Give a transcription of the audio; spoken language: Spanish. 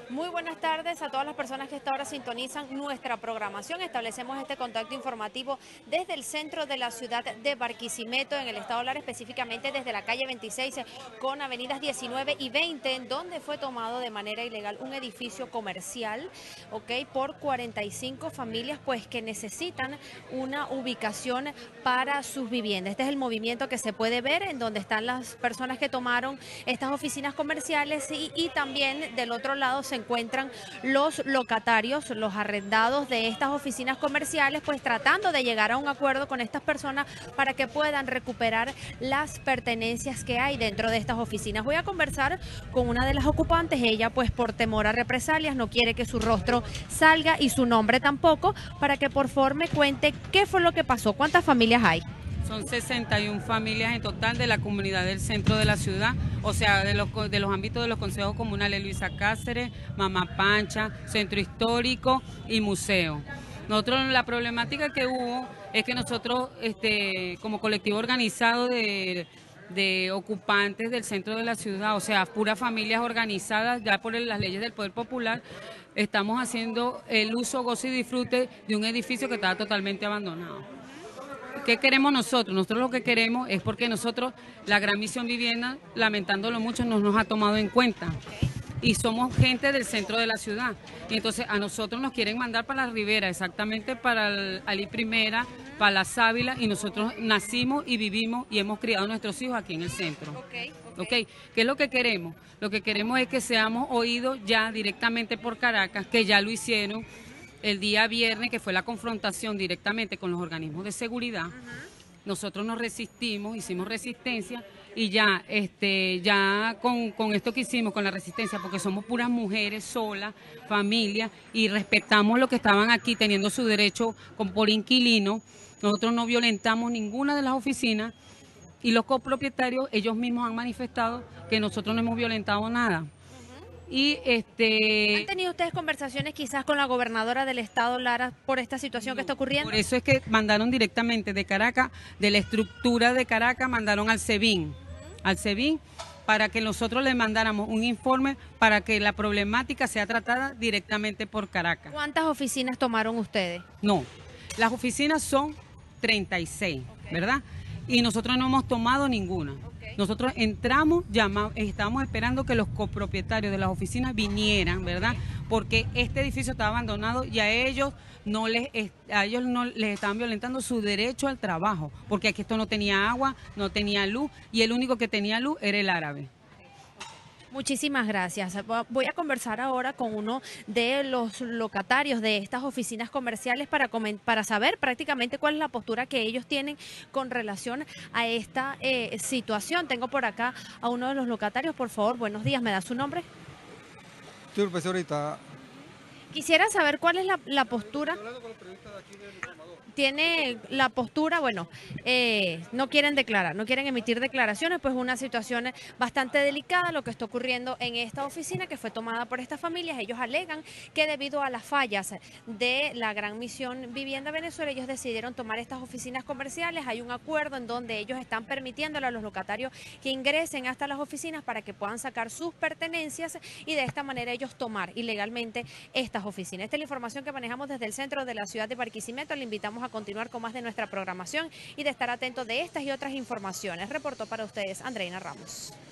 Muy buenas tardes a todas las personas que hasta ahora sintonizan nuestra programación. Establecemos este contacto informativo desde el centro de la ciudad de Barquisimeto, en el estado Lara, específicamente desde la calle 26 con avenidas 19 y 20, en donde fue tomado de manera ilegal un edificio comercial, por 45 familias pues que necesitan una ubicación para sus viviendas. Este es el movimiento que se puede ver en donde están las personas que tomaron estas oficinas comerciales y también del otro lado se encuentran los locatarios, los arrendados de estas oficinas comerciales, pues tratando de llegar a un acuerdo con estas personas para que puedan recuperar las pertenencias que hay dentro de estas oficinas. Voy a conversar con una de las ocupantes. Ella pues por temor a represalias no quiere que su rostro salga y su nombre tampoco, para que por favor me cuente qué fue lo que pasó, cuántas familias hay. Son 61 familias en total de la comunidad del centro de la ciudad, o sea, de los ámbitos de los consejos comunales Luisa Cáceres, Mamá Pancha, Centro Histórico y Museo. Nosotros, la problemática que hubo es que nosotros, como colectivo organizado de ocupantes del centro de la ciudad, o sea, puras familias organizadas ya por las leyes del Poder Popular, estamos haciendo el uso, gozo y disfrute de un edificio que estaba totalmente abandonado. ¿Qué queremos nosotros? Nosotros lo que queremos es porque nosotros, la Gran Misión Vivienda, lamentándolo mucho, no nos ha tomado en cuenta. Y somos gente del centro de la ciudad. Y entonces a nosotros nos quieren mandar para la Ribera, exactamente para el Alí Primera, para la Sábila, y nosotros nacimos y vivimos y hemos criado a nuestros hijos aquí en el centro. ¿Qué es lo que queremos? Lo que queremos es que seamos oídos ya directamente por Caracas, que ya lo hicieron el día viernes, que fue la confrontación directamente con los organismos de seguridad. Nosotros nos resistimos, hicimos resistencia y ya, ya con esto que hicimos, con la resistencia, porque somos puras mujeres solas, familias, y respetamos lo que estaban aquí teniendo su derecho por inquilino. Nosotros no violentamos ninguna de las oficinas y los copropietarios, ellos mismos han manifestado que nosotros no hemos violentado nada. Y ¿Han tenido ustedes conversaciones quizás con la gobernadora del estado Lara por esta situación que está ocurriendo? Por eso es que mandaron directamente de Caracas, de la estructura de Caracas, mandaron al SEBIN, para que nosotros le mandáramos un informe para que la problemática sea tratada directamente por Caracas. ¿Cuántas oficinas tomaron ustedes? No, las oficinas son 36, ¿verdad? Y nosotros no hemos tomado ninguna. Nosotros entramos, estábamos esperando que los copropietarios de las oficinas vinieran, ¿verdad? Porque este edificio estaba abandonado y a ellos no les estaban violentando su derecho al trabajo, porque aquí esto no tenía agua, no tenía luz, y el único que tenía luz era el árabe. Muchísimas gracias. Voy a conversar ahora con uno de los locatarios de estas oficinas comerciales para saber prácticamente cuál es la postura que ellos tienen con relación a esta situación. Tengo por acá a uno de los locatarios. Por favor, buenos días. ¿Me da su nombre? Disculpe, señorita. Quisiera saber cuál es la postura. Tiene la postura, bueno, no quieren declarar, no quieren emitir declaraciones, pues una situación bastante delicada lo que está ocurriendo en esta oficina que fue tomada por estas familias. Ellos alegan que debido a las fallas de la Gran Misión Vivienda Venezuela, ellos decidieron tomar estas oficinas comerciales. Hay un acuerdo en donde ellos están permitiéndole a los locatarios que ingresen hasta las oficinas para que puedan sacar sus pertenencias y de esta manera ellos tomar ilegalmente estas oficinas. Esta es la información que manejamos desde el centro de la ciudad de Barquisimeto. Le invitamos a continuar con más de nuestra programación y de estar atento de estas y otras informaciones. Reportó para ustedes Andreina Ramos.